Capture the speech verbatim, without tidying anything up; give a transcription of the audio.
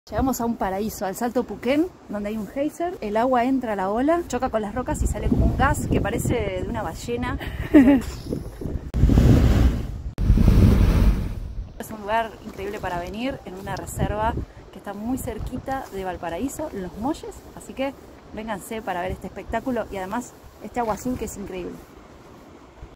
Llegamos a un paraíso, al Salto Puquén, donde hay un geyser, el agua entra a la ola, choca con las rocas y sale como un gas que parece de una ballena. Es un lugar increíble para venir, en una reserva que está muy cerquita de Valparaíso, Los Molles, así que vénganse para ver este espectáculo y además este agua azul que es increíble.